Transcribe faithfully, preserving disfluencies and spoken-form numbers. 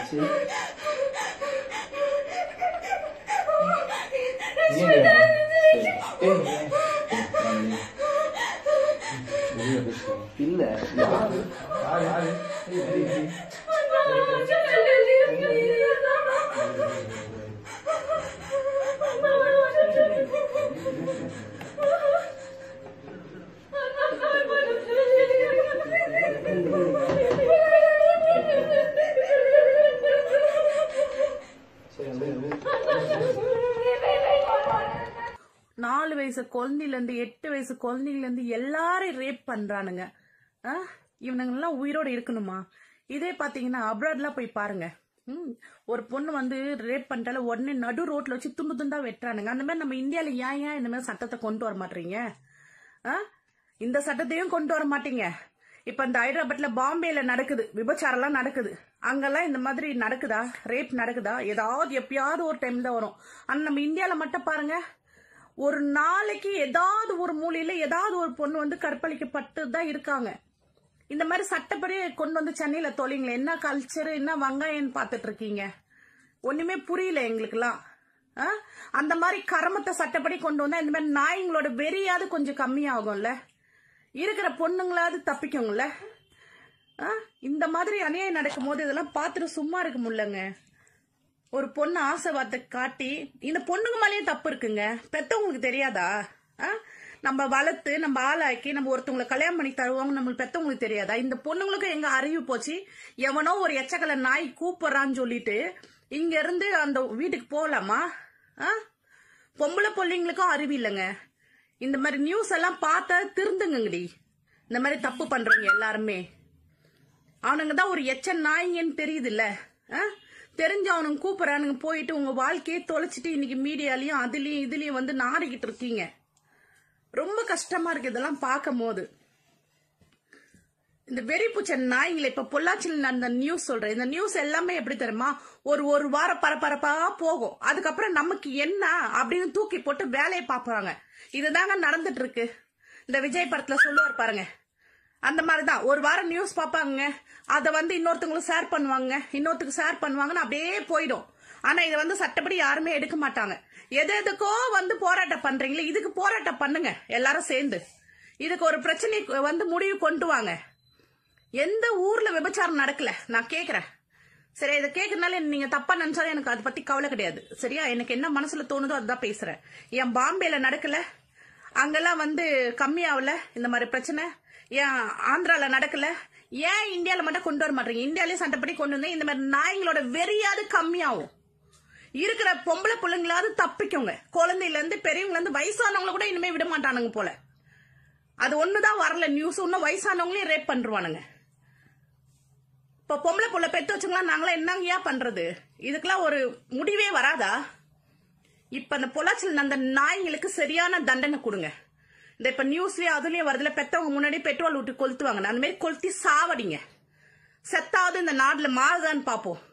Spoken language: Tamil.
இல்ல நாலு வயசு குழந்தைல இருந்து எட்டு வயசு குழந்தைல இருந்து எல்லாரும் ரேப் பண்றானுங்க. இவனுங்கெல்லாம் உயிரோட இருக்கணுமா? இதே பாத்தீங்கன்னா அப்ராட்லாம் போய் பாருங்க. ம் ஒரு பொண்ணு வந்து ரேப் பண்ணிட்டால உடனே நடு ரோட்ல வச்சு துண்டு துண்டா வெட்டுறானுங்க. அந்த மாதிரி நம்ம இந்தியால ஏன் ஏன் இந்த மாதிரி சட்டத்தை கொண்டு வர மாட்டீங்க? இந்த சட்டத்தையும் கொண்டு வர மாட்டீங்க. இப்ப இந்த ஹைதராபாத்ல பாம்பேல நடக்குது, விபச்சாரம் எல்லாம் நடக்குது. அங்கெல்லாம் இந்த மாதிரி நடக்குதா? ரேப் நடக்குதா? ஏதாவது எப்பயாவது ஒரு டைம் தான் வரும். ஆனா நம்ம இந்தியால மட்டும் பாருங்க, ஒரு நாளைக்கு ஏதாவது ஒரு மூலையில ஏதாவது ஒரு பொண்ணு வந்து கற்பழிக்கப்பட்டு தான் இருக்காங்க. இந்த மாதிரி சட்டப்படி கொண்டு வந்து சென்னையில தொலைங்களே. என்ன கல்ச்சர், என்ன வெங்காயம் பாத்துட்டு இருக்கீங்க? ஒண்ணுமே புரியல எங்களுக்கு எல்லாம். அந்த மாதிரி கர்மத்தை சட்டப்படி கொண்டு வந்தா இந்த மாதிரி நாய்ங்களோட வெறியாவது கொஞ்சம் கம்மியாகும்ல, இருக்கிற பொண்ணுங்களாவது தப்பிக்கும்ல. இந்த மாதிரி அநியாயம் நடக்கும் போது இதெல்லாம் பார்த்துட்டு சும்மா இருக்க முடியலங்க. ஒரு பொண்ணு ஆசை வார்த்தை காட்டி, இந்த பொண்ணுங்க மேலேயும் தப்பு இருக்குங்க. பெத்தவங்களுக்கு தெரியாதா? நம்ம வளர்த்து நம்ம ஆளாக்கி நம்ம ஒருத்தவங்களை கல்யாணம் பண்ணி தருவாங்க, நம்மளுக்கு பெத்தவங்களுக்கு தெரியாதா? இந்த பொண்ணுங்களுக்கு எங்க அறிவு போச்சு? எவனோ ஒரு எச்சக்கலை நாய் கூப்பிடுறான்னு சொல்லிட்டு இங்க இருந்து அந்த வீட்டுக்கு போகலாமா? பொம்பளை பிள்ளைங்களுக்கும் அறிவு இல்லைங்க. இந்த மாதிரி நியூஸ் எல்லாம் பார்த்தா திருந்துங்கடி. இந்த மாதிரி தப்பு பண்றவங்க எல்லாருமே அவனுங்க தான் ஒரு எச்ச நாய்ங்கன்னு தெரியுது இல்ல? தெரிஞ்சு அவனுங்க கூப்பிடறானுங்க, போயிட்டு உங்க வாழ்க்கையை தொலைச்சிட்டு இன்னைக்கு மீடியாலையும் அதுலயும் இதுலயும் வந்து நாடிக்கிட்டு இருக்கீங்க. ரொம்ப கஷ்டமா இருக்கு இதெல்லாம் பார்க்கும் போது. இந்த வெறி பூச்ச நாய்ங்களை இப்ப பொள்ளாச்சியில் நடந்த நியூஸ் சொல்றேன். இந்த நியூஸ் எல்லாமே எப்படி தெரியுமா, ஒரு ஒரு வாரம் பரபரப்பா போகும். அதுக்கப்புறம் நமக்கு என்ன அப்படின்னு தூக்கி போட்டு வேலையை பாப்பாங்க. இதுதாங்க நடந்துட்டு இருக்கு. இந்த விஜய் படத்துல சொல்லுவார் பாருங்க, அந்த மாதிரிதான் ஒரு வாரம் நியூஸ் பாப்பாங்க, அதை வந்து இன்னொருத்தவங்களுக்கு ஷேர் பண்ணுவாங்க, இன்னொருத்துக்கு ஷேர் பண்ணுவாங்கன்னு அப்படியே போயிடும். ஆனா இதை வந்து சட்டப்படி யாருமே எடுக்க மாட்டாங்க. எது எதுக்கோ வந்து போராட்டம் பண்றீங்களே, இதுக்கு போராட்டம் பண்ணுங்க எல்லாரும் சேர்ந்து. இதுக்கு ஒரு பிரச்சனை வந்து முடிவு கொண்டு வாங்க. எந்த ஊர்ல விபச்சாரம் நடக்கல நான் கேக்குறேன். சரி, இதை கேட்கறதுனால நீங்க தப்பா நினைச்சாலும் எனக்கு அதை பத்தி கவலை கிடையாது. சரியா? எனக்கு என்ன மனசுல தோணுதோ அதுதான் பேசுறேன். ஏன் பாம்பேல நடக்கல, அங்கெல்லாம் வந்து கம்மியாவல இந்த மாதிரி பிரச்சனை? ஏன் ஆந்திரால நடக்கல? ஏன் இந்தியால மட்டும் கொண்டு வர மாட்டீங்க? இந்தியாலயே சட்டப்படி கொண்டு வந்து இந்த மாதிரி நாய்ங்களோட வெறியாவது கம்மியாகும். இருக்கிற பொம்பளை பிள்ளைங்களாவது தப்பிக்கோங்க. குழந்தையில இருந்து பெரியவங்கள இருந்து வயசானவங்கள கூட இனிமே விட மாட்டானுங்க போல. அது ஒண்ணுதான் வரல நியூஸ். இன்னும் வயசானவங்களையும் ரேப் பண்றானுங்க. இப்ப பொம்பளை புள்ள பெத்து வச்சுங்களா நாங்களா என்னங்கயா பண்றது? இதுக்கெல்லாம் ஒரு முடிவே வராதா? இப்ப அந்த பொள்ளாச்சியில் அந்த நாய்ங்களுக்கு சரியான தண்டனை கொடுங்க. இந்த இப்ப நியூஸ்லயே அதுலயும் வருதுல, பெத்தவங்க முன்னாடி பெட்ரோல் விட்டு கொளுத்துவாங்க. அந்த மாதிரி கொளுத்தி சாவடிங்க. செத்தாவது இந்த நாட்டுல மாறுதான்னு பாப்போம்.